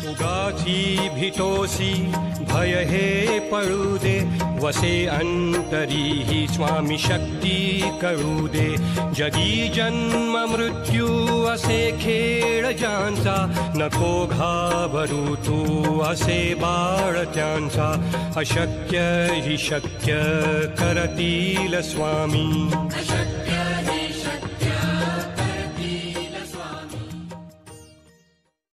उगाची भितोसी भय हे पळू दे, वसे अंतरी ही स्वामी शक्ती कळू दे. जगी जन्म मृत्यू असे खेळ ज्यांचा, नको घाबरू तू असे बाळ त्यांचा. अशक्य ही शक्य करतील स्वामी.